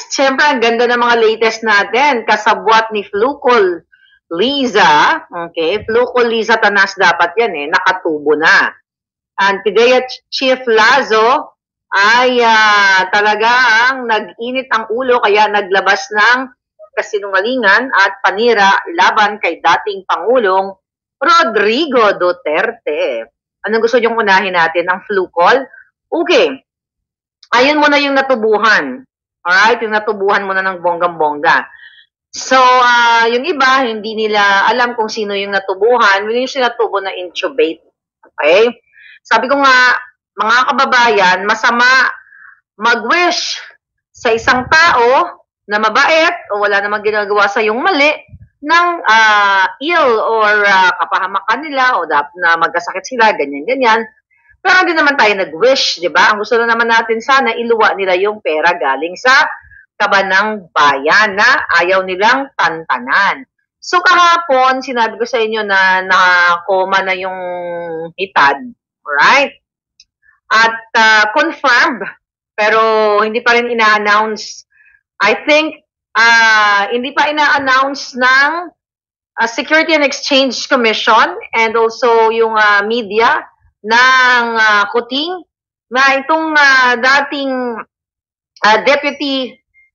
Siyempre, ang ganda ng mga latest natin. Kasabwat ni Flucol Liza. Okay, Flucol Liza Tanas dapat yan eh. Nakatubo na. And Pidea Chief Lazo ay talagang nag-init ang ulo kaya naglabas ng kasinungalingan at panira laban kay dating Pangulong Rodrigo Duterte. Anong gusto niyong unahin natin? Ang Flucol? Okay. Ayun mo na yung natubuhan. Alright? Yung natubuhan mo na ng bonggang-bongga. So, yung iba, hindi nila alam kung sino yung natubuhan. Yung sinatubo na intubate. Okay? Sabi ko nga, mga kababayan, masama mag-wish sa isang tao na mabait o wala namang ginagawa sa yung mali ng ill or kapahamakan nila o na magkasakit sila, ganyan-ganyan. Pero hindi naman tayo nag-wish, di ba? Ang gusto na naman natin sana, iluwa nila yung pera galing sa kabanang bayan na ayaw nilang tantanan. So kahapon, sinabi ko sa inyo na nakakoma na yung hitad. Alright? At confirmed, pero hindi pa rin ina-announce. I think, hindi pa ina-announce ng Security and Exchange Commission and also yung media ng Kuting na itong dating Deputy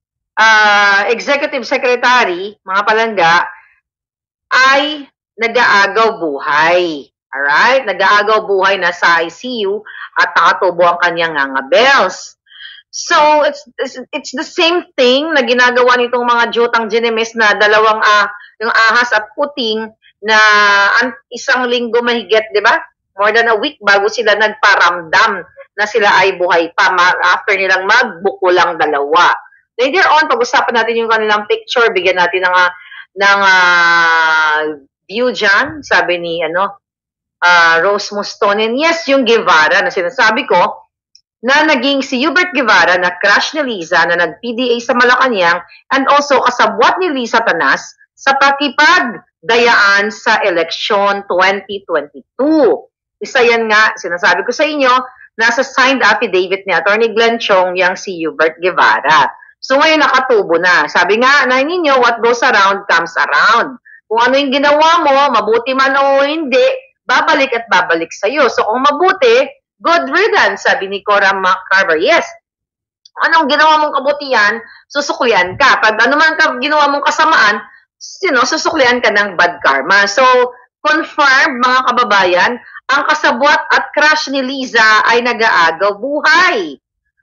Executive Secretary, mga palangga, ay nag-aagaw buhay. Alright? Nag-aagaw buhay na sa ICU at nakatubo ang kanyang bells. So, it's the same thing na ginagawa nitong mga Jotang Ginemes na dalawang, yung ahas at puting na isang linggo mahigit, di ba? More than a week bago sila nagparamdam na sila ay buhay pa after nilang magbuko lang dalawa. Later on, pag-usapan natin yung kanilang picture, bigyan natin ng view dyan, sabi ni Rose Mustonen. Yes, yung Guevara na sinasabi ko, na naging si Hubert Guevara na crush ni Liza na nag-PDA sa Malacanang and also kasabwat ni Liza Tanas sa pakipagdayaan sa eleksyon 2022. Isa yan nga, sinasabi ko sa inyo, nasa signed affidavit ni Atty. Glenn Chong yang si Hubert Guevara. So ngayon nakatubo na. Sabi nga na ninyo, what goes around comes around. Kung ano yung ginawa mo, mabuti man o hindi, babalik at babalik sa'yo. So kung mabuti, good riddance, sabi ni Cora McCarver. Yes, anong ginawa mong kabutihan, susuklian ka. Pag ano man ginawa mong kasamaan, susuklian ka ng bad karma. So, confirmed mga kababayan, ang kasabwat at crush ni Liza ay nag-aagaw buhay.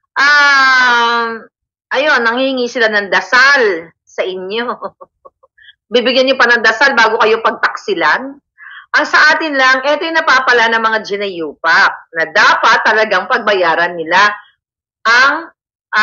Ayun, nanghihingi sila ng dasal sa inyo. Bibigyan niyo pa ng dasal bago kayo pagtaksilan. Ang sa atin lang, ito yung napapala ng mga ginayupak na dapat talagang pagbayaran nila ang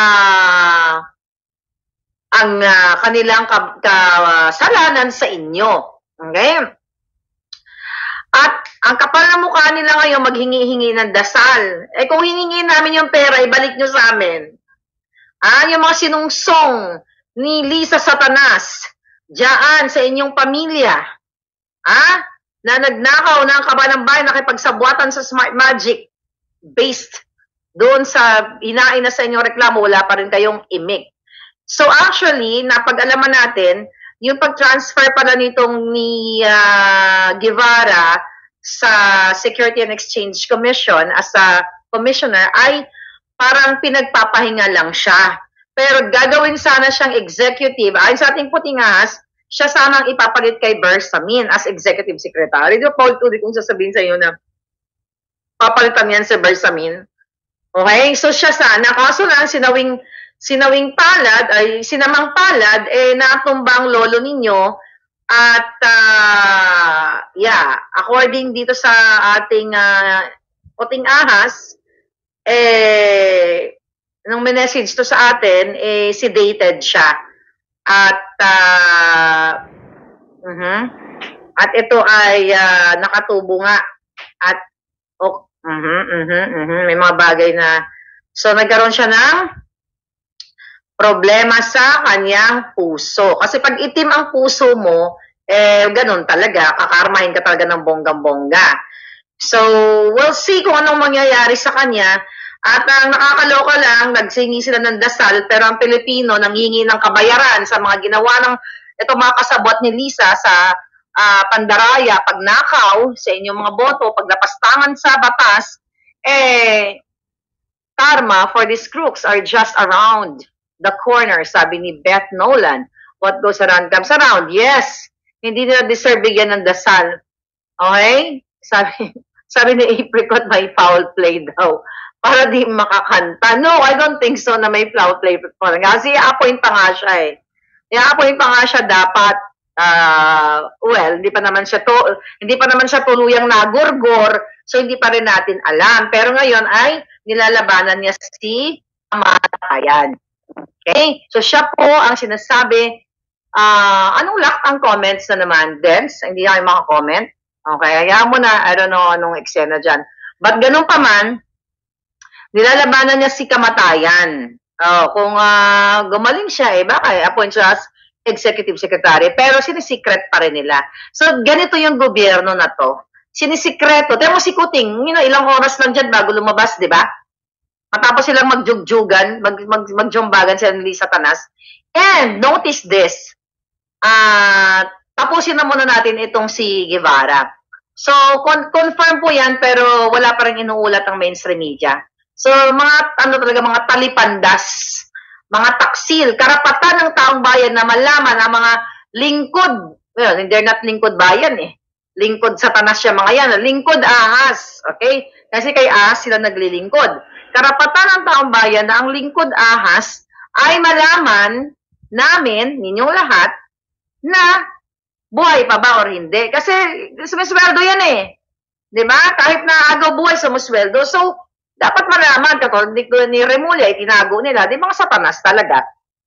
kanilang kasalanan sa inyo. Okay? At ang kapal na mukha nila ngayon maghingi-hingi ng dasal. Eh kung hiningi namin yung pera, ibalik nyo sa amin. Yung mga sinungsong ni Liza Satanas, diyan sa inyong pamilya, na nagnakaw ng kabanang bayan, nakipagsabwatan sa Smart Magic, based doon sa hinain na sa inyong reklamo, wala pa rin kayong imik. So actually, napag-alaman natin, yung pag-transfer pala nitong ni Guevara sa Security and Exchange Commission as a commissioner ay parang pinagpapahinga lang siya. Pero gagawin sana siyang executive. Ayon sa ating puting ahas, siya sanang ipapalit kay Bersamin as executive secretary. Di ba, Paul, tuloy kong sasabihin sa iyo na papalitan yan si Bersamin. Okay? So siya sana. Kaso lang, sinamang palad, natumbang lolo ninyo. At, according dito sa ating puting ahas, nung message to sa atin, sedated siya. At, at ito ay nakatubo nga. At, may mga bagay na, so nagkaroon siya ng problema sa kanyang puso. Kasi pag itim ang puso mo, ganun talaga, kakarmahin ka talaga ng bonggang-bongga. So, we'll see kung anong mangyayari sa kanya. At ang nakakaloka lang, nagsingi sila ng dasal, pero ang Pilipino nanghingi ng kabayaran sa mga ginawa ng ito mga kasabot ni Lisa sa pandaraya, pagnakaw sa inyong mga boto, paglapastangan sa batas, karma for these crooks are just around the corner, sabi ni Beth Nolan. What goes around comes around. Yes, hindi nila deserve bigyan ng dasal. Okay? Sabi ni Apricot, may foul play daw. Para di makakanta. No, I don't think so na may foul play. Kasi i-appoint pa nga siya eh. I-appoint pa nga siya dapat, well, hindi pa naman siya tuluyang nagurgor, so hindi pa rin natin alam. Pero ngayon ay nilalabanan niya si kamatayan. Okay? So siya po ang sinasabi, anong lock ang comments na naman, Dens? Hindi na kayo makakomment. Okay, hayaan mo na, I don't know anong eksena dyan. But ganun pa man, nilalabanan niya si kamatayan. Kung gumaling siya, baka appoint siya as executive secretary, pero sinisikret pa rin nila. So, ganito yung gobyerno na to. Sinisikreto. Temo si Kuting, ilang oras lang dyan bago lumabas, di ba? Matapos silang magjugjugan, magjumbagan sila ni Satanas. And, notice this. Tapusin na muna natin itong si Guevara. So, confirm po yan, pero wala pa rin inuulat ang mainstream media. So, mga talipandas, mga taksil, karapatan ng taong bayan na malaman ang mga lingkod. Well, they're not lingkod bayan eh. Lingkod Satanas siya mga yan. Lingkod ahas. Okay? Kasi kay ahas sila naglilingkod. Karapatan ng taong bayan na ang lingkod ahas ay malaman namin, ninyong lahat, na buhay pa ba or hindi. Kasi sumisweldo yan eh. Di ba? Kahit na agaw buhay sumisweldo. So, dapat malaman, katulad ni Remulla, itinago nila, di mga Satanas talaga.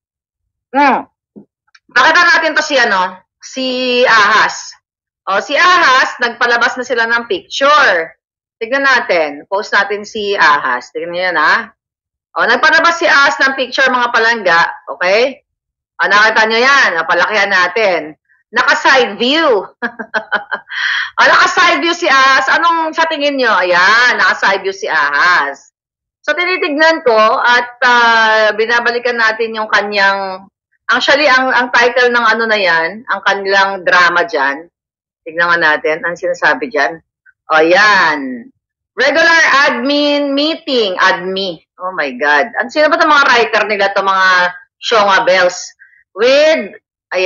Pakita natin to si Ahas. Si Ahas, nagpalabas na sila ng picture. Tignan natin. Post natin si Ahas. Tignan nyo yan, ha? Nagpalabas si Ahas ng picture, mga palangga. Okay? Nakita nyo yan. Palakihan natin. Naka-side view. Naka-side view si Ahas. Anong sa tingin nyo? Ayan, naka-side view si Ahas. So, tinitignan ko at binabalikan natin yung kanyang, actually, ang title ng ano na yan, ang kanilang drama dyan. Tignan nga natin, ang sinasabi dyan. Ayan. Regular admin meeting. Admi. Oh my God. Sino ba itong mga writer nila, itong mga Shonga Bells? With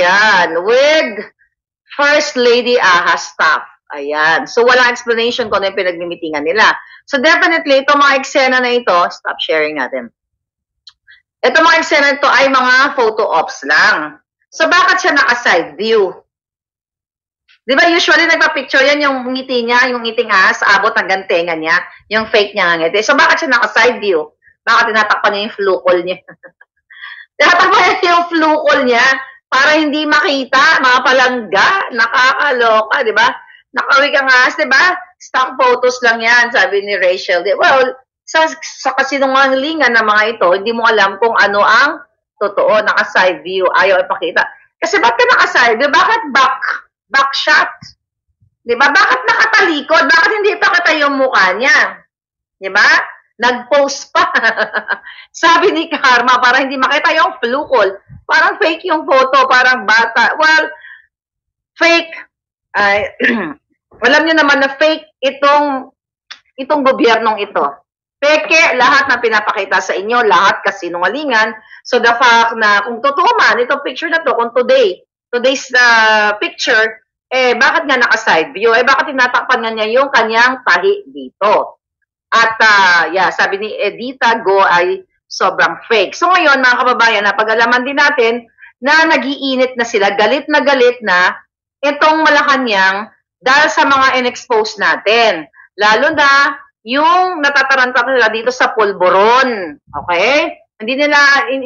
First Lady Ahas staff. Ayan. So, wala explanation kung ano yung pinagmimitingan nila. So, definitely, itong mga eksena na ito, stop sharing natin. Itong mga eksena ito ay mga photo ops lang. So, bakit siya naka-side view? Di ba, usually, nagpa-picture yan yung ngiti niya, yung ngiting ahas, abot hanggang tenga niya, yung fake niya ng ngiti. So, bakit siya naka-side view? Bakit tinatakpan niya yung flukol niya? Tinatakpan niya yung flukol niya para hindi makita, mga palangga, nakakaloka, di ba? Nakawikang ahas, di ba? Stock photos lang yan, sabi ni Rachel. Well, sa kasinungalingan ng mga ito, hindi mo alam kung ano ang totoo, naka-side view, ayaw ipakita. Kasi ba't ka naka-side view? Bakit back shot? Di ba? Bakit nakatalikod? Bakit hindi ipakita yung mukha niya? Di ba? Nag-post pa. Sabi ni Karma, para hindi makita yung flukol. Parang fake yung photo, parang bata. Well, fake. Alam niyo naman na fake itong gobyernong ito. Peke lahat na pinapakita sa inyo, lahat kasinungalingan. So the fact na kung totoo man, itong picture na to, kung today's picture, bakit nga naka-side view? Bakit tinatakpan nga niya yung kanyang tahi dito? At sabi ni Edita Go ay sobrang fake. So ngayon, mga kababayan, napag-alaman din natin na nagiinit na sila, galit na itong Malacanang dahil sa mga in-expose natin. Lalo na yung natataranta nila dito sa pulburon. Okay? Hindi nila,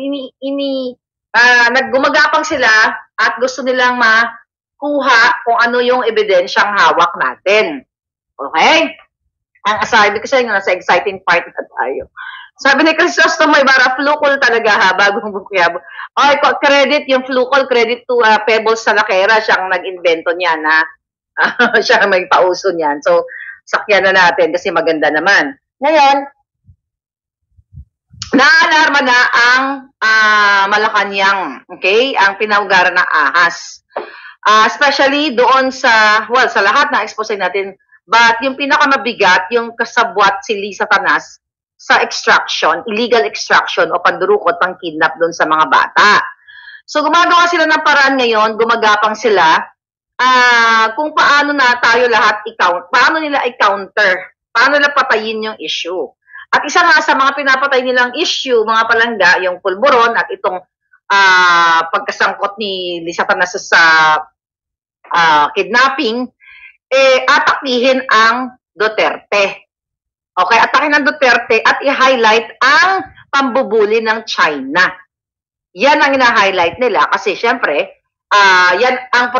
naggumagapang sila at gusto nilang makuha kung ano yung ebidensyang hawak natin. Okay? Ang sabi ko sa inyo, nasa exciting part na tayo. Sabi ni Crisostomo Ibarra, flukol talaga ha, bagong bukyabo. Credit yung flukol, credit to Pebbles Salakera, siyang nag-invento niyan ha. Siya may pauso niyan. So, sakyan na natin kasi maganda naman. Ngayon, naalarma na ang Malacanang, okay? Ang pinaugaran ng ahas. Especially doon sa, well, sa lahat na expose natin, but yung pinakamabigat, yung kasabwat si Lisa Tanas sa extraction, illegal extraction o pandurukot, pang-kidnap doon sa mga bata. So gumagawa sila ng paraan ngayon, gumagapang sila kung paano na tayo lahat paano nila i-counter, paano nila patayin yung issue. At isa nga sa mga pinapatay nilang issue, mga palangga, yung pulburon at itong pagkasangkot ni Lisa Tanas sa kidnapping, atakihin ang Duterte. Okay, atakihin ang Duterte at i-highlight ang pambubuli ng China. Yan ang ina-highlight nila kasi syempre, yan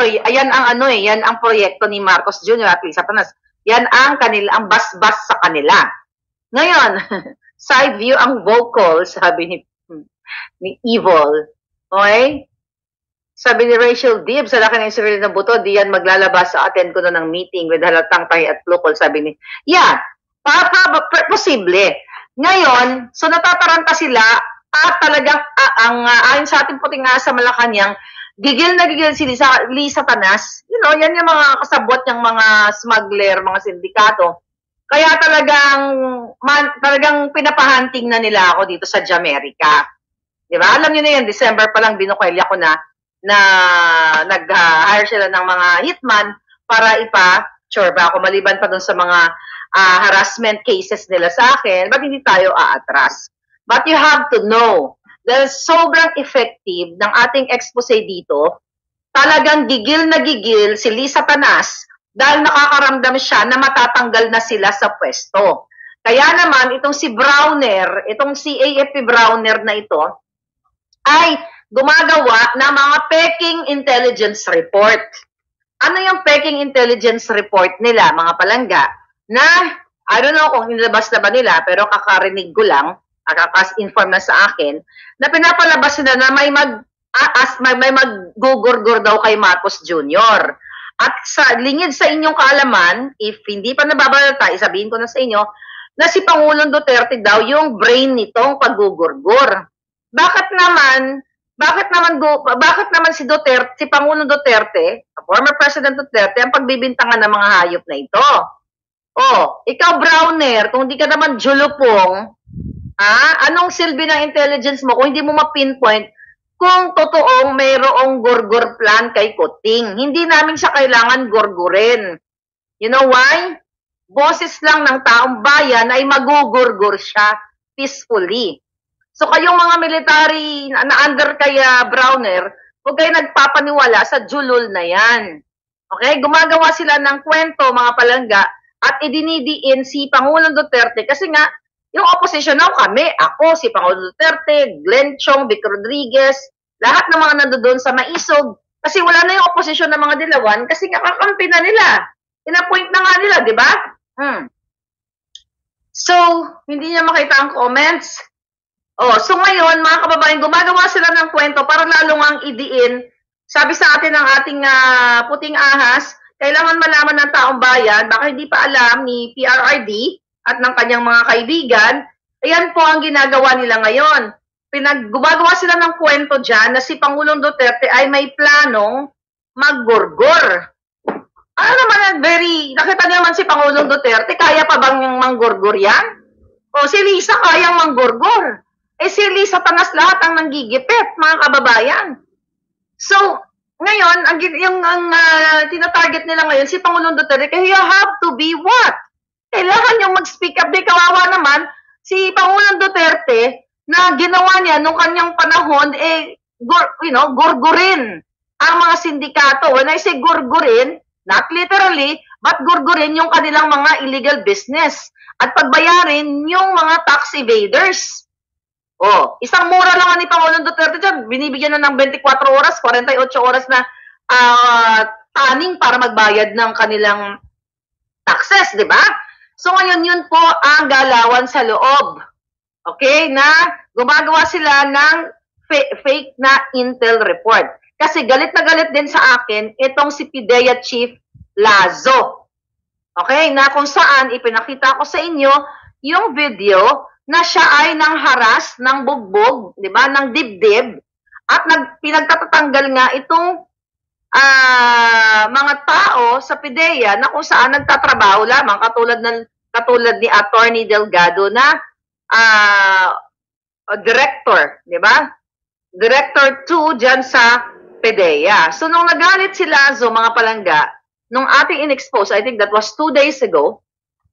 ang proyekto ni Marcos Jr. at Lisa Tanas. Yan ang basbas sa kanila. Ngayon, side view ang vocal, sabi ni Evil. Okay? Sabi ni Rachel Dib, sa laki ng civil ng buto, di yan maglalabas sa attend ko na ng meeting with halatang tayo at local, sabi ni, yeah, posible. Ngayon, so natataranta sila at talagang, ayon sa ating puting nga sa Malacanang, gigil na gigil si Lisa Tanas. You know, yan yung mga kasabot ng mga smuggler, mga sindikato. Kaya talagang pinapahunting na nila ako dito sa Jamaica. Di ba? Alam niyo na yan, December pa lang binukwelya ko na nag-hire sila ng mga hitman para sure ba ako maliban pa dun sa mga harassment cases nila sa akin, ba't hindi tayo aatras? But you have to know, dahil sobrang effective ng ating expose dito, talagang gigil na gigil si Lisa Tanas dahil nakakaramdam siya na matatanggal na sila sa pwesto. Kaya naman, itong si Browner, itong si AFP Browner na ito, ay gumagawa ng mga peking intelligence report. Ano yung peking intelligence report nila, mga palangga? Na, I don't know kung inilabas na ba nila, pero kakarinig ko lang, kakas-inform na sa akin, na pinapalabas nila na may maggugurgur daw kay Marcos Jr. At lingid sa inyong kaalaman, if hindi pa nababalata, isabihin ko na sa inyo, na si Pangulong Duterte daw yung brain nitong paggugurgur. Bakit naman si Pangulong Duterte, former President Duterte, ang pagbibintangan ng mga hayop na ito? Oh, ikaw Browner, kung di ka naman julupong, anong silbi ng intelligence mo kung hindi mo ma-pinpoint kung totoong mayroong gurgur plan kay Kuting? Hindi namin siya kailangan gurgurin. You know why? Boses lang ng taong bayan ay magugurgur siya peacefully. So kayong mga military na under kay Browner, huwag kayo nagpapaniwala sa julol na yan. Okay? Gumagawa sila ng kwento, mga palangga, at idinidiin si Pangulong Duterte kasi nga, yung opposition now kami, ako, si Pangulong Duterte, Glenn Chong, Vic Rodriguez, lahat ng mga nandoon sa Maisog, kasi wala na yung opposition ng mga Dilawan kasi nga kakampi na nila. Ina-point na nga nila, di ba? So, hindi niya makita ang comments. So ngayon, mga kababayan, gumagawa sila ng kwento para lalong ang idiin. Sabi sa atin ng ating puting ahas, kailangan malaman ng taong bayan, baka hindi pa alam ni PRRD at ng kanyang mga kaibigan, ayan po ang ginagawa nila ngayon. Gumagawa sila ng kwento dyan na si Pangulong Duterte ay may planong maggurgur. Ano naman, nakita niyo naman si Pangulong Duterte, kaya pa bang manggurgur yan? O si Lisa kayang manggurgur. Si Lisa Tanas lahat ang nanggigipit, mga kababayan. So, ngayon, yung tinatarget nila ngayon, si Pangulong Duterte, kaya you have to be what? Kailangan yung mag-speak up. Di kawawa naman, si Pangulong Duterte, na ginawa niya nung kanyang panahon, gurgurin ang mga sindikato. When I say gurgurin, not literally, but gurgurin yung kanilang mga illegal business at pagbayarin yung mga tax evaders. Isang mura lang ni Pangulong Duterte dyan, binibigyan na ng 24 oras, 48 oras na taning para magbayad ng kanilang taxes, di ba? So ngayon yun po ang galawan sa loob. Okay, na gumagawa sila ng fake na intel report. Kasi galit na galit din sa akin itong si PIDEA Chief Lazo. Okay, na kung saan ipinakita ko sa inyo yung video na siya ay nangharas, ng bugbog, di ba, ng dibdib, at pinagtatatanggal nga itong mga tao sa PIDEA na kung saan nagtatrabaho lamang katulad ni Attorney Delgado na director, di ba? Director 2 dyan sa PIDEA. So, nung nagalit si Lazo, mga palangga, nung ating in-expose, I think that was 2 days ago,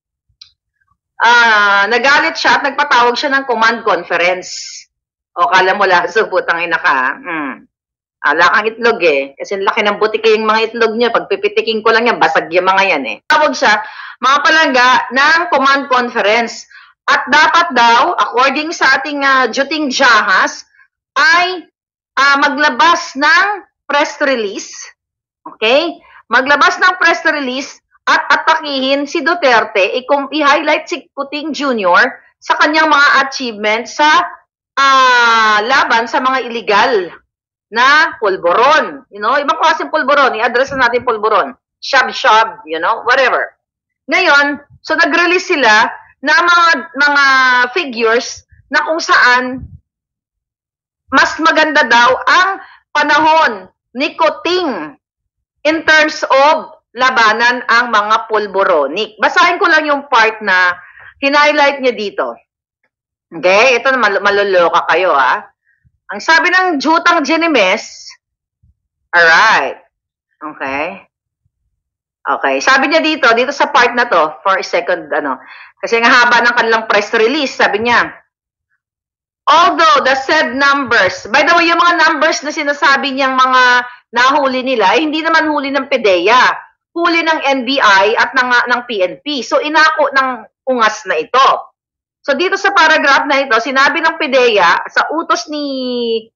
nagalit siya at nagpatawag siya ng command conference. O, kala mo Lazo, putang ina ka. Ala kang itlog eh. Kasi laki ng butik yung mga itlog niya. Pag pipitiking ko lang yan, basag yung mga yan eh. Tawag siya, mga palangga, ng command conference. At dapat daw, according sa ating Juting Jahas, ay maglabas ng press release. Okay? Maglabas ng press release at atakihin si Duterte, i-highlight si Kuting Jr. sa kanyang mga achievements sa laban sa mga illegal na pulburon. You know, ibang klaseng pulburon, i-address na natin pulburon. Shab-shab, you know, whatever. Ngayon, so nag-release sila na mga figures na kung saan mas maganda daw ang panahon ni Kuting in terms of labanan ang mga pulboronic. Basahin ko lang yung part na hinighlight niya dito. Okay? Ito na maloloka kayo, ha? Ang sabi ng Jutang Genimes, alright. Okay. Okay. Sabi niya dito sa part na to, for a second, kasi nga haba ng kanilang press release, sabi niya, although the said numbers, by the way, yung mga numbers na sinasabi niyang mga nahuli nila, hindi naman huli ng PIDEA, huli ng NBI at ng PNP. So, inako ng ungas na ito. So, dito sa paragraph na ito, sinabi ng PIDEA, sa utos ni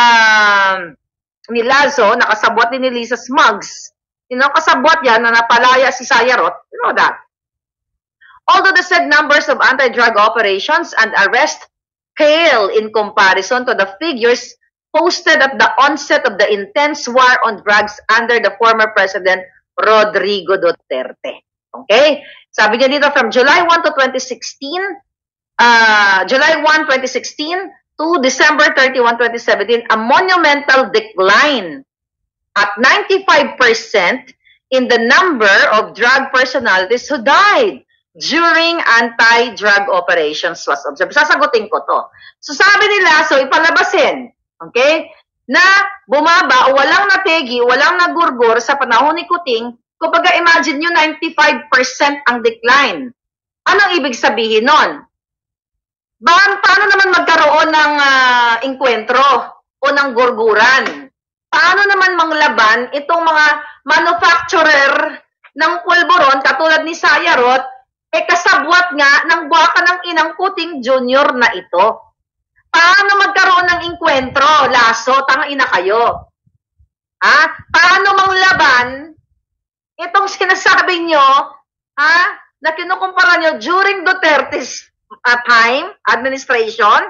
Lazo, nakasabwat ni Lisa Smugs, kasabwat yan na napalaya si Sayarot, you know that. Although the said numbers of anti-drug operations and arrest pale in comparison to the figures posted at the onset of the intense war on drugs under the former President Rodrigo Duterte. Okay? Sabi niya dito, from July 1 to 2016, July 1, 2016 to December 31, 2017, a monumental decline at 95% in the number of drug personalities who died during anti-drug operations was observed. Sasagutin ko to. So sabi nila, so ipalabasin, okay, na bumaba, walang nategi, walang nagurgur sa panahon ni Kuting, kumbaga imagine nyo 95% ang decline. Anong ibig sabihin nun? Paano naman magkaroon ng inkwentro o ng gurguran? Paano naman manglaban itong mga manufacturer ng pulburon katulad ni Sayarot, kasabwat nga ng buwaka ng inang Kuting Junior na ito? Paano magkaroon ng inkwentro, Laso, tanga-ina kayo? Paano manglaban itong sinasabi nyo, na kinukumpara nyo during Duterte's time, administration,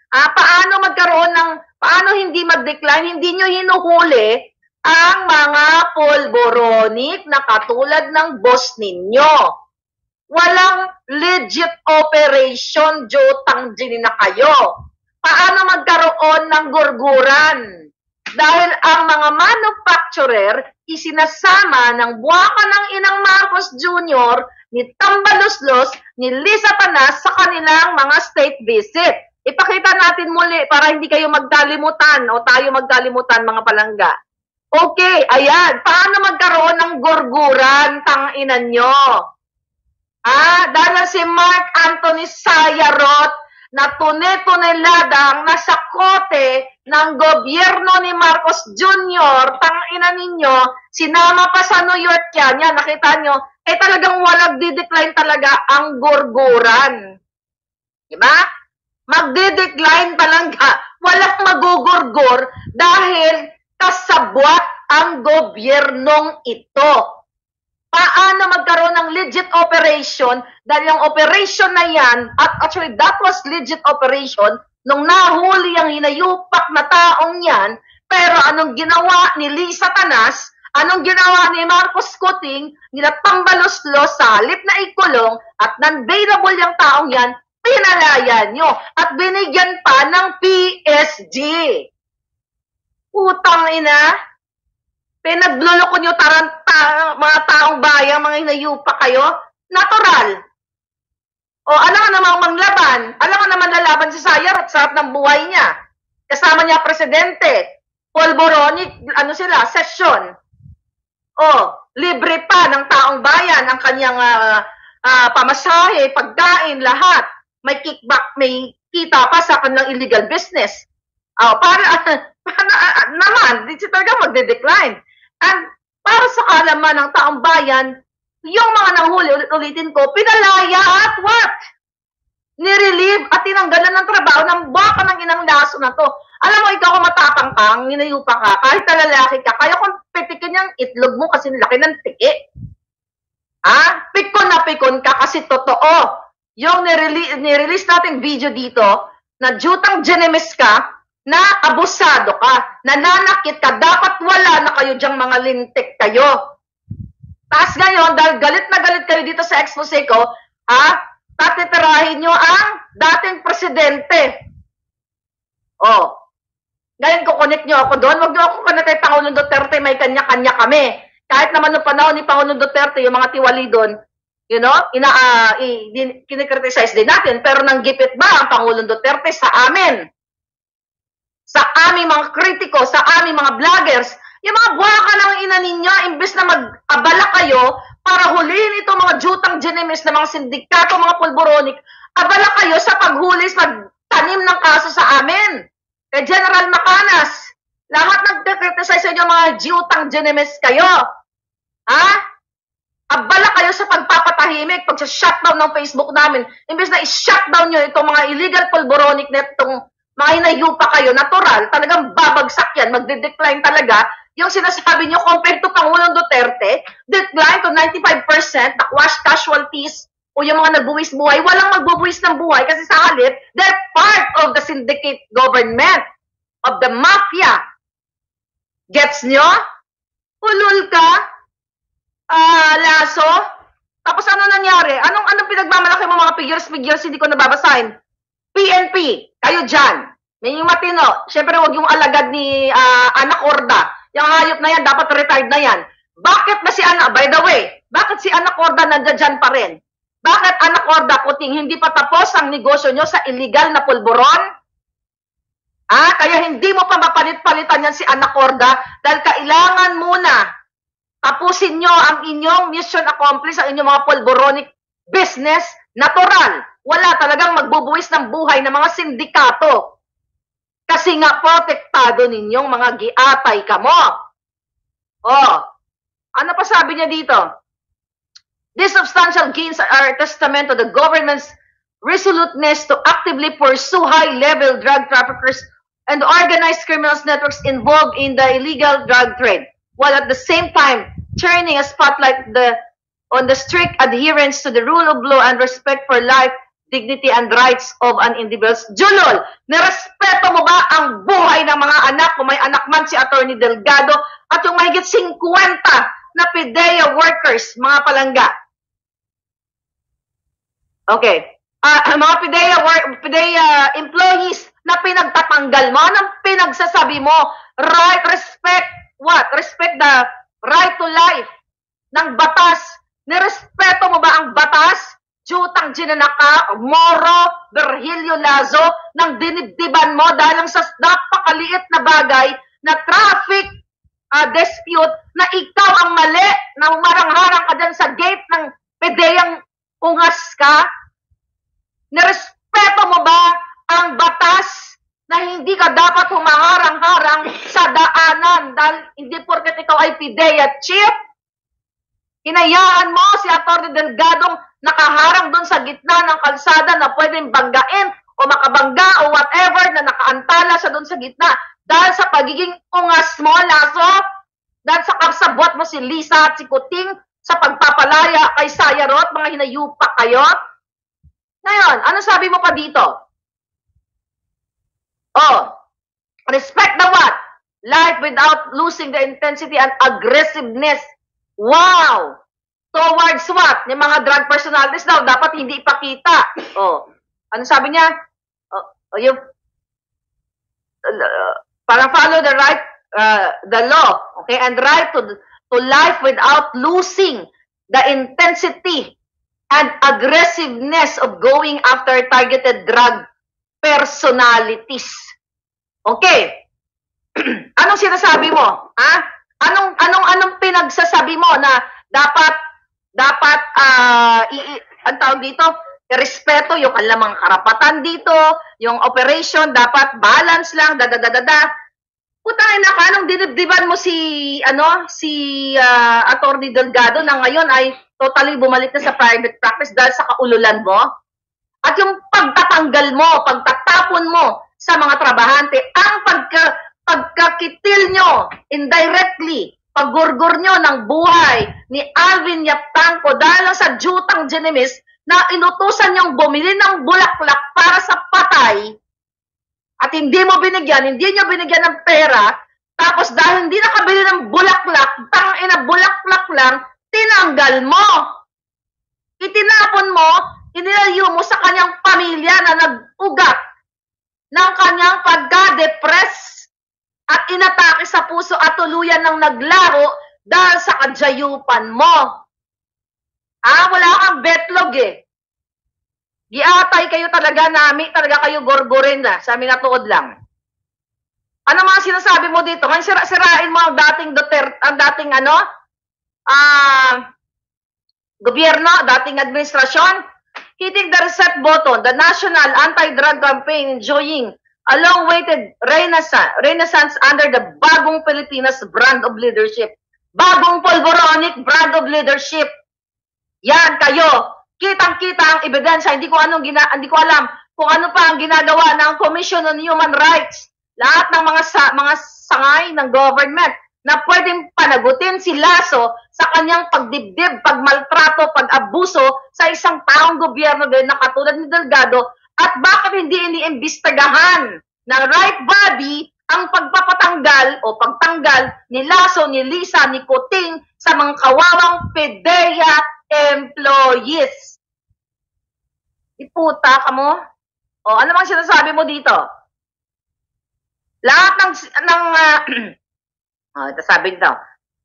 paano hindi mag-decline, hindi nyo hinuhuli ang mga pulboronic na katulad ng boss ninyo. Walang legit operation, Jutang Gini na kayo. Paano magkaroon ng gurguran? Dahil ang mga manufacturer isinasama ng buwaka ng inang Marcos Jr., ni Tambaluslos, ni Lisa Panas sa kanilang mga state visit. Ipakita natin muli para hindi kayo magkalimutan o tayo magkalimutan, mga palangga. Okay, ayan. Paano magkaroon ng gurguran, tanginan nyo? Dahil si Mark Anthony Sayarot na tune-tuneladang nasa kote ng gobyerno ni Marcos Jr., tanginan ninyo, sinama pa sa New York yan, nakita nyo, talagang walang di-decline talaga ang gurguran. Diba? Magdi-decline talaga, walang magugurgur dahil kasabwat ang gobyernong ito. Paano magkaroon ng legit operation dahil yung operation na yan, at actually that was legit operation nung nahuli ang hinayupak na taong yan, pero anong ginawa ni Lisa Tanas, anong ginawa ni Marcos Kuting, nila Tambaluslos sa halip na ikulong at non-bailable yung taong yan, pinalaya nyo at binigyan pa ng PSG. Utang ina. Pinagluloko nyo mga taong bayan, mga hinayupa kayo. Natural. O alam ka namang manglaban. Alam ka naman lalaban si Sayar at sarap ng buhay niya. Kasama niya presidente. Polboronic, session. O, libre pa ng taong bayan ang kanyang pamasahe, pagkain, lahat. May kickback, may kita pa sa kanilang illegal business. Para naman, di siya talaga magde-decline. And para sa kalaman ng taong bayan, yung mga nanghuli, ulitin ko, pinalaya at what? Nirelieve at tinanggalan ng trabaho ng baka ng inang laso na to. Alam mo, ikaw kung matapang kang, ninayupa ka, kahit na lalaki ka, kaya kung pitikin yung itlog mo kasi laki ng tiki. Pikon na pikon ka kasi totoo. Yung nirelease natin video dito, na jutang genemis ka, na abusado ka, nananakit ka, dapat wala na kayo dyang mga lintik kayo. Taas ngayon, dahil galit na galit kayo dito sa expose ko, tatitirahin nyo ang dating presidente. Ngayon kukunik nyo ako doon, wag nyo ako connect kay Pangulong Duterte, may kanya-kanya kami. Kahit naman noong panahon ni Pangulong Duterte, yung mga tiwali doon, kinikriticize din natin, pero nanggipit ba ang Pangulong Duterte sa amin? Sa aming mga kritiko, sa aming mga vloggers, yung mga buwaka ng ina ninyo, imbes na mag-abala kayo para huliin itong mga jutang genemis na mga sindikato, mga pulboronic, abala kayo sa paghuli, sa tanim ng kaso sa amin. Kay General Macanas, lahat nag-criticize sa inyo mga jutang genemis kayo. Abala kayo sa pagpapatahimik, pag sa shutdown ng Facebook namin, imbes na i-shutdown nyo itong mga illegal pulboronic na itong mga hinayupa kayo, natural, talagang babagsak yan, magde-decline talaga. Yung sinasabi nyo, compared to Pangulong Duterte, decline to 95%, wash casualties, o yung mga nagbuwis buhay, walang magbubuwis ng buhay kasi sa halip, they're part of the syndicate government, of the mafia. Gets nyo? Ulul ka? Laso? Tapos ano nangyari? Anong pinagmamalaki mo mga figures, hindi ko nababasahin? PNP, kayo dyan. May yung matino. Siyempre, huwag yung alagad ni Anak Orda. Yung hayop na yan, dapat retired na yan. Bakit ba si Anak, by the way, bakit si Anak Orda nandiyan dyan pa rin? Bakit Anak Orda, kuting hindi pa tapos ang negosyo nyo sa illegal na pulburon? Kaya hindi mo pa mapalit-palitan yan si Anak Orda dahil kailangan muna tapusin nyo ang inyong mission accomplished, ang inyong mga pulboronic business, natural. Wala talagang magbubuwis ng buhay ng mga sindikato. Kasi nga protektado ninyong mga giatay kamo. Ano pa sabi niya dito? These substantial gains are a testament to the government's resoluteness to actively pursue high-level drug traffickers and organized criminals networks involved in the illegal drug trade, while at the same time turning a spotlight on the strict adherence to the rule of law and respect for life, dignity, and rights of an individual. Julol, nirespeto mo ba ang buhay ng mga anak, kung may anak man si Attorney Delgado, at yung mahigit 50 na PIDEA workers, mga palangga? Okay. Mga PIDEA employees na pinagtatanggal mo, anong pinagsasabi mo? Right, respect, what? Respect the right to life ng batas. Nirespeto mo ba ang batas? Jutang ginanaka, Moro, Virgilio Lazo, nang dinibdiban mo dahil sa napakaliit na bagay na traffic dispute na ikaw ang mali, na umarang-harang ka dyan sa gate ng PIDEA ungas ka? Nirespeto mo ba ang batas na hindi ka dapat humaharang-harang sa daanan dahil hindi porket ikaw ay PIDEA chief? Hinayaan mo si Atty. Delgadong nakaharang doon sa gitna ng kalsada na pwedeng banggain o makabangga o whatever, na nakaantala siya doon sa gitna dahil sa pagiging ungas mo, Laso, dahil sa kasabwat mo si Lisa at si Kuting sa pagpapalaya kay Sayarot, mga hinayupa kayo. Ngayon, ano sabi mo pa dito? Respect the what? Life without losing the intensity and aggressiveness. Wow! Towards what? Yung mga drug personalities daw, dapat hindi ipakita. ano sabi niya? You para follow the right, the law, okay, and right to life without losing the intensity and aggressiveness of going after targeted drug personalities. Okay. Anong sinasabi mo? Ha? Anong pinagsasabi mo na dapat ang tawag dito, respeto yung kanilang karapatan dito, yung operation dapat balance lang, Putangin na ka, anong dinibdiban mo si Attorney Delgado na ngayon ay totally bumalik na sa private practice dahil sa kaululan mo? At yung pagtatanggal mo, pagtatapon mo sa mga trabahante, ang pagkakitil nyo indirectly, paggurgur nyo ng buhay ni Alvin Yaptanco dahil sa jutang Genemis na inutusan niyang bumili ng bulaklak para sa patay at hindi nyo binigyan ng pera, tapos dahil hindi nakabili ng bulaklak, bulaklak lang, tinanggal mo. Itinapon mo, inilayo mo sa kanyang pamilya na nag-ugat ng kanyang pagka-depress at inatake sa puso at tuluyan ng naglaro dahil sa kadyayupan mo. Wala kang betlog eh. Giatay kayo talaga talaga kayo gorgorin na, sa amin natuod lang. Ano mga sinasabi mo dito? Kung sirain mo ang dating Duterte, ang dating gobyerno, dating administrasyon, hitting the reset button, the national anti-drug campaign enjoying a long-awaited renaissance under the Bagong Pilipinas brand of leadership. Bagong Polvoronic brand of leadership. Yan kayo. Kitang-kita ang ebidensya. Hindi ko alam kung ano pa ang ginagawa ng Commission on Human Rights. Lahat ng mga sangay ng government na pwedeng panagutin si Lasso sa kanyang pagdibdib, pagmaltrato, pag-abuso sa isang taong gobyerno na katulad ni Delgado, at bakit hindi iniimbestagahan ng right body ang pagpapatanggal o pagtanggal ni Lasso, ni Lisa, ni Kuting sa mga kawawang PDEA employees. Iputa ka mo? O ano bang sinasabi mo dito? Lahat ito sabi nito.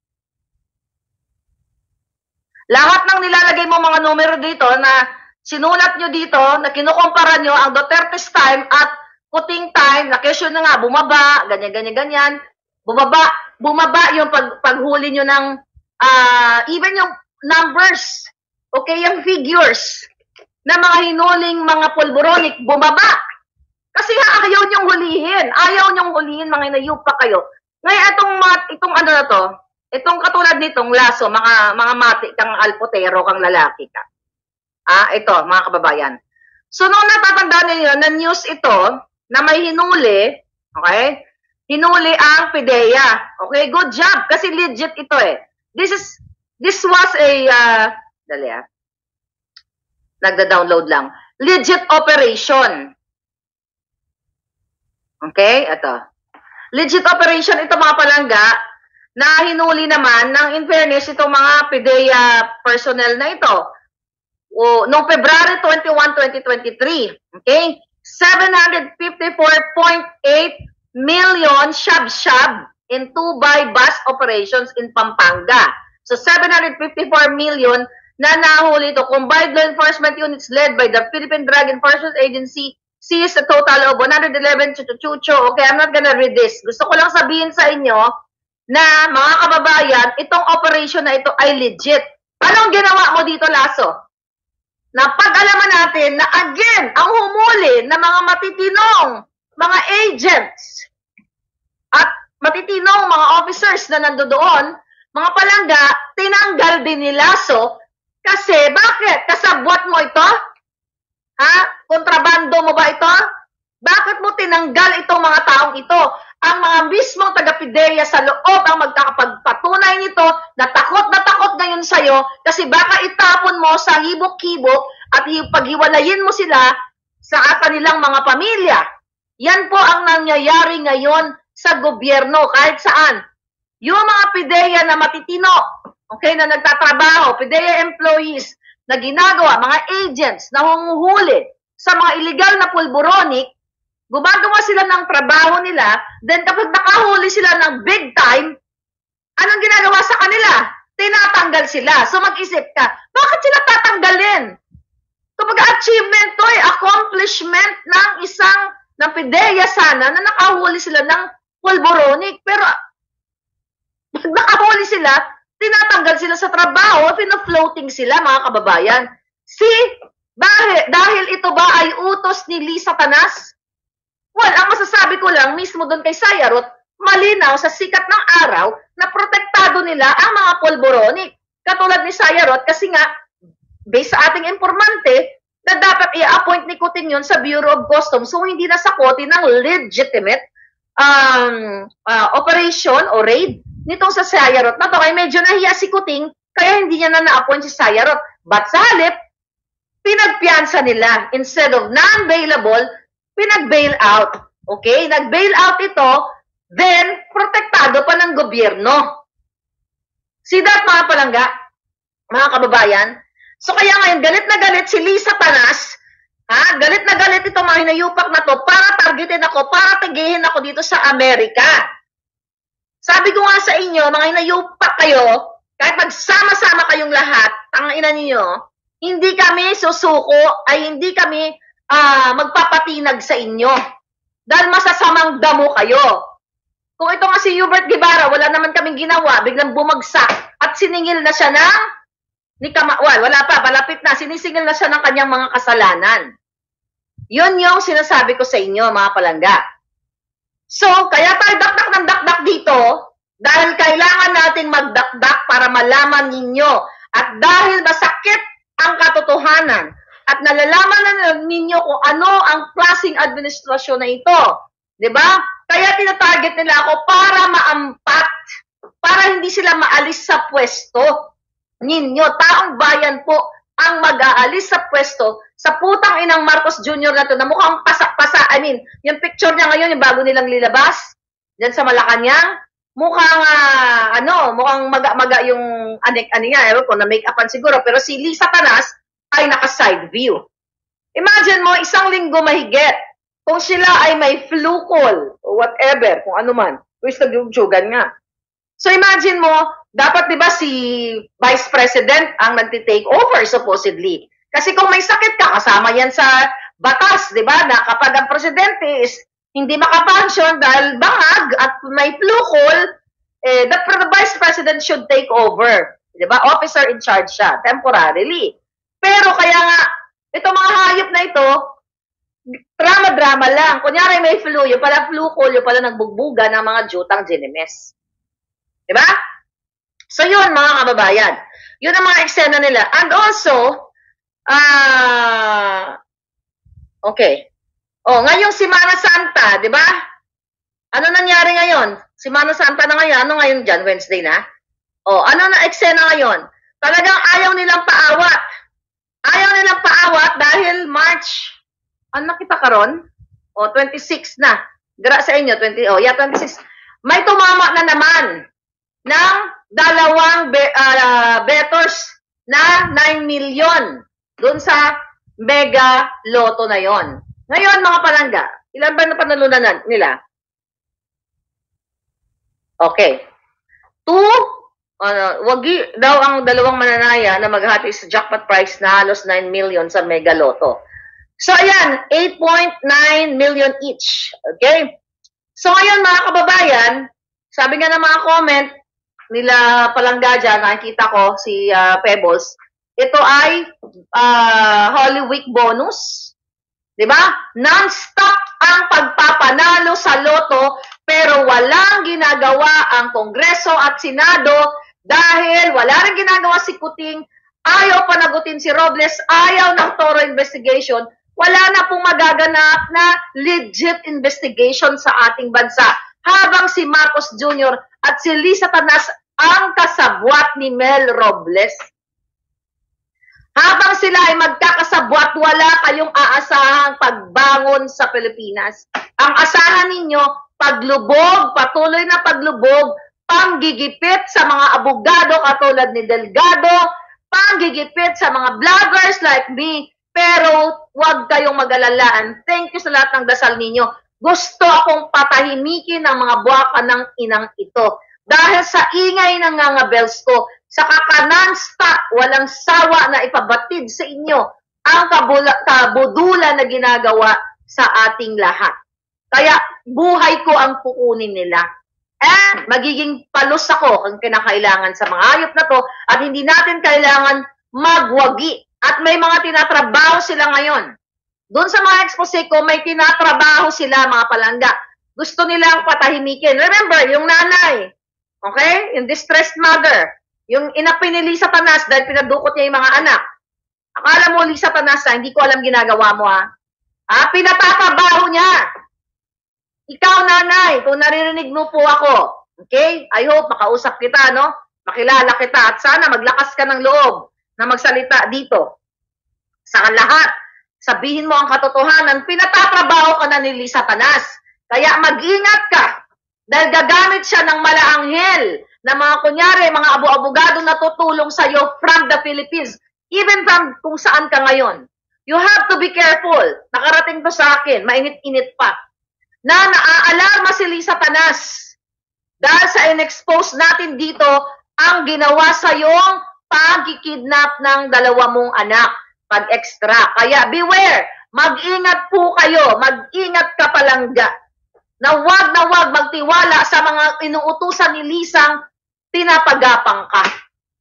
Lahat ng nilalagay mo mga numero dito na sinulat nyo dito, na kinukumpara nyo ang Duterte's time at Kuting time, na kesyo na nga, bumaba, ganyan. Bumaba yung paghuli nyo ng, even yung numbers, okay, yung figures, na mga hinuling mga pulboronic, bumaba. Kasi nga, ayaw nyong hulihin, mga inayupa kayo. Ngayon, itong ano na to, itong katulad nitong Lasso, mga mati kang alpotero, kang lalaki ka. Ito, mga kababayan. So, nung natatandaan ninyo na news ito, na may hinuli, okay? Hinuli ang PDEA. Okay, good job, kasi legit ito eh. This was a, nagda-download lang. Legit operation. Okay, ito. Legit operation ito mga palangga, na hinuli naman ng in fairness itong mga PDEA personnel na ito. Noong February 21, 2023, okay? 754.8 million shab-shab in 2-by bus operations in Pampanga. So 754 million na nahuli ito. Combined law enforcement units led by the Philippine Drug Enforcement Agency seized a total of 111 chuchuchucho. Okay, I'm not gonna read this. Gusto ko lang sabihin sa inyo na mga kababayan, itong operation na ito ay legit. Anong ginawa mo dito, Lasso? Na pag-alaman natin na again, ang humuli na mga matitinong, mga agents, at matitinong mga officers na nandoon, mga palangga, tinanggal din ni Lasso. Kasi, bakit? Kasabwat mo ito? Kontrabando mo ba ito? Bakit mo tinanggal itong mga taong ito? Ang mga mismong taga-PDEA sa loob ang magkakapagpatunay nito na takot ngayon sa'yo kasi baka itapon mo sa hibok-hibok at paghiwalayin mo sila sa kanilang mga pamilya. Yan po ang nangyayari ngayon sa gobyerno kahit saan. Yung mga PDEA na matitino, okay, na nagtatrabaho, PDEA employees na ginagawa, mga agents na humuhuli sa mga illegal na pulboronic, gumagawa sila ng trabaho nila, then kapag nakahuli sila ng big time, anong ginagawa sa kanila? Tinatanggal sila. So mag-isip ka, bakit sila tatanggalin? Kapag achievement to accomplishment ng isang ng PIDEA sana na nakahuli sila ng pulboronic. Pero pag nakahuli sila, tinatanggal sila sa trabaho, pina-floating sila, mga kababayan. Dahil ito ba ay utos ni Lisa Tanas? Well, ang masasabi ko lang, mismo doon kay Sayarot, malinaw sa sikat ng araw na protektado nila ang mga pulboronic. Katulad ni Sayarot, kasi nga, based sa ating informante, na dapat i-appoint ni Kuting yun sa Bureau of Customs, so hindi na sakoti ng legitimate operation o raid nitong sa Sayarot na to. Ay medyo nahiya si Kuting, kaya hindi niya na na-appoint si Sayarot. But sa halip, pinagpiansa nila. Instead of non-bailable, pinag-bail out. Okay? Nag-bail out ito, then protektado pa ng gobyerno. See that, mga palangga? Mga kababayan? So kaya ngayon, galit na galit si Lisa Tanas, galit na galit ito mga hinayupak na to para targetin ako, para tigihin ako dito sa Amerika. Sabi ko nga sa inyo, mga hinayupak kayo, kahit magsama-sama kayong lahat, tangina ninyo, hindi kami susuko, ay hindi kami magpapatinag sa inyo. Dahil masasamang damo kayo. Kung ito nga si Hubert Guevara, wala naman kaming ginawa, biglang bumagsak at siningil na siya ng wala pa, palapit na, sinisingil na siya ng kanyang mga kasalanan. Yun yung sinasabi ko sa inyo, mga palangga. So, kaya tayo dakdak ng dakdak dito, dahil kailangan nating magdakdak para malaman ninyo. At dahil masakit ang katotohanan, at nalalaman na ninyo kung ano ang klaseng administrasyon na ito. Diba? Kaya tinatarget nila ako para maampat, para hindi sila maalis sa pwesto ninyo. Taong bayan po ang mag-aalis sa pwesto sa putang inang Marcos Jr. na to na mukhang pasak-pasa. I mean, yung picture niya ngayon, yung bago nilang lilabas, dyan sa Malacanang, mukhang, mukhang maga-maga yung niya, ewan ko, na make-upan siguro. Pero si Lisa Tanas ay naka-side view. Imagine mo, isang linggo mahigit, kung sila ay may flu call, o whatever, kung ano man, which nag-jugan nga. So imagine mo, dapat 'di ba si Vice President ang nagti-take over supposedly. Kasi kung may sakit ka, kasama 'yan sa batas, 'di ba? Na kapag ang presidente is hindi makafunction dahil bangag at may flu call, the Vice President should take over. 'Di ba? Officer in charge siya temporarily. Pero kaya nga itong mga hayop na ito, drama-drama lang. Kunyari may flu, yung pala flu call, yung pala nagbugbuga ng mga jutang ginemes. Diba? So yun, mga kababayan. Yun ang mga eksena nila. And also, okay. Ngayong Semana Santa, diba? Ano nangyari ngayon? Semana Santa na ngayon. Ano ngayon dyan? Wednesday na? Ano na eksena ngayon? Talagang ayaw nilang paawat. Ayaw nilang paawat dahil March, ano kita karon? 26 na. Gra sa inyo, 26. May tumama na naman ng dalawang bettors na 9 million dun sa mega loto na yon. Ngayon, mga palangga, ilan ba na panalunan nila? Okay. Wagi daw ang dalawang mananaya na maghati sa jackpot prize na halos 9 million sa mega loto. So, ayan, 8.9 million each. Okay? So, ngayon, mga kababayan, sabi nga ng mga comment nila palangga dyan, nakikita ko si Pebbles, ito ay Holy Week bonus. Diba? Non-stop ang pagpapanalo sa loto, pero walang ginagawa ang Kongreso at Senado dahil wala rin ginagawa si Kuting, ayaw panagutin si Robles, ayaw ng thorough investigation, wala na pong magaganap na legit investigation sa ating bansa. Habang si Marcos Jr. at si Lisa Tanas ang kasabwat ni Mel Robles. Habang sila ay magkakasabwat, wala kayong aasahang pagbangon sa Pilipinas. Ang asahan ninyo, paglubog, patuloy na paglubog, panggigipit sa mga abogado katulad ni Delgado, panggigipit sa mga vloggers like me, Pero huwag kayong mag-alalaan. Thank you sa lahat ng dasal ninyo. Gusto akong patahimikin ng mga buwaka ng inang ito. Dahil sa ingay ng ngangabels ko, sa kakanansta, walang sawa na ipabatid sa inyo ang kabudulan na ginagawa sa ating lahat. Kaya buhay ko ang kukunin nila. Magiging palos ako kung kinakailangan sa mga hayop na to at hindi natin kailangan magwagi. At may mga tinatrabaho sila ngayon. Doon sa mga expose ko, may tinatrabaho sila, mga palangga. Gusto nilang patahimikin. Remember, yung nanay, okay? Yung distressed mother, yung inapinili sa Satanas dahil pinadukot niya yung mga anak. Akala mo, Lisa Tanasa, hindi ko alam ginagawa mo, ha? Pinatatrabaho niya. Ikaw, nanay, kung naririnig mo po ako, okay? I hope makausap kita, no? Makilala kita at sana maglakas ka ng loob na magsalita dito. Sa lahat, sabihin mo ang katotohanan, pinatatrabaho ka na ni Lisa Tanas. Kaya mag-ingat ka dahil gagamit siya ng malaanghel na mga kunyari, mga abogado na tutulong sa'yo from the Philippines, even from kung saan ka ngayon. You have to be careful. Nakarating to sa akin, mainit-init pa, na naaalarma si Lisa Tanas dahil sa in-expose natin dito ang ginawa sa'yong pag-kidnap ng dalawa mong anak, pag-extra. Kaya beware, mag-ingat po kayo, mag-ingat ka palangga, na wag magtiwala sa mga inuutusan ni Lisang pinapagapang ka.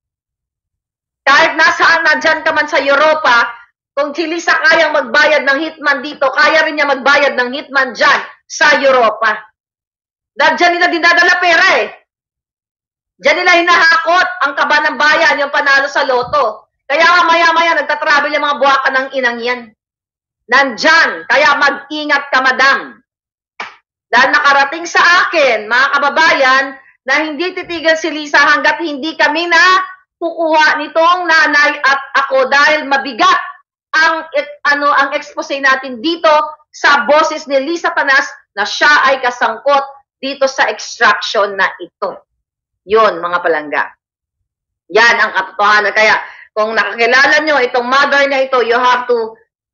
Kahit nasaan na dyan ka man sa Europa, kung si Lisa kayang magbayad ng hitman dito, kaya rin niya magbayad ng hitman dyan sa Europa. Dahil dyan nila dinadala pera eh. Diyan nila hinahakot ang kaba ng bayan, yung panalo sa loto. Kaya maya-maya nagtatravel yung mga buwaka ng inang yan. Nandyan. Kaya mag-ingat ka, madam. Dahil nakarating sa akin, mga kababayan, na hindi titigil si Lisa hanggat hindi kami na kukuha nitong nanay at ako dahil mabigat ang expose natin dito sa boses ni Lisa Tanas na siya ay kasangkot dito sa extraction na ito. Yun, mga palangga. Yan ang katotohanan. Kaya, kung nakakilala nyo itong mother na ito, you have to,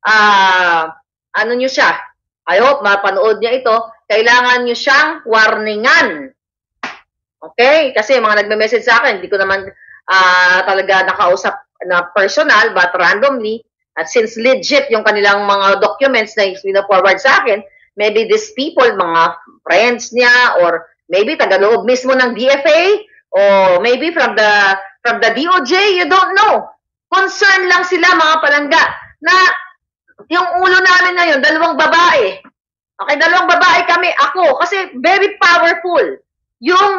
nyo siya. I hope mapanood niya ito. Kailangan nyo siyang warningan. Okay? Kasi mga nagme-message sa akin, hindi ko naman talaga nakausap na personal, but randomly. At since legit yung kanilang mga documents na pina-forward sa akin, maybe these people, mga friends niya, or maybe tagaloob mismo ng DFA, or maybe from the DOJ, you don't know. Concern lang sila, mga palangga, na yung ulo namin ngayon, dalawang babae. Okay, dalawang babae kami, ako, kasi very powerful. Yung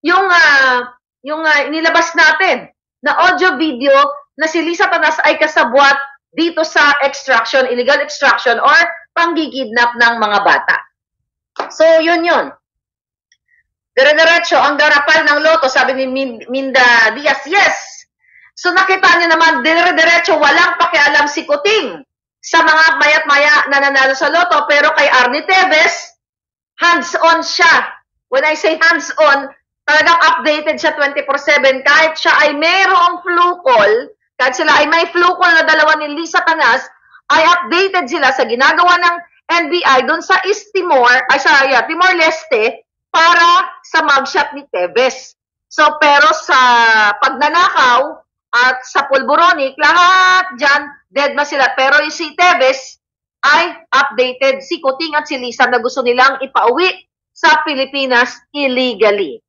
nilabas natin na audio video na si Lisa Tanas ay kasabwat dito sa extraction, illegal extraction, or panggigidnap ng mga bata. So, yun. Dire-diretso, ang garapal ng loto, sabi ni Minda Diaz, yes. So nakita niyo naman, dire-diretso, walang pakialam si Kuting sa mga mayat-maya na nanalo sa loto, pero kay Arnie Teves, hands-on siya. When I say hands-on, talagang updated siya 24/7, kahit siya ay mayroong flu call, kahit sila ay may flu call na dalawa ni Lisa Tanas, ay updated sila sa ginagawa ng NBI doon sa Timor-Leste, para sa mugshot ni Teves. So, pero sa pagnanakaw at sa pulburonic, lahat dyan, dead na sila. Pero yung si Teves ay updated. Si Kuting at si Lisa na gusto nilang ipauwi sa Pilipinas illegally.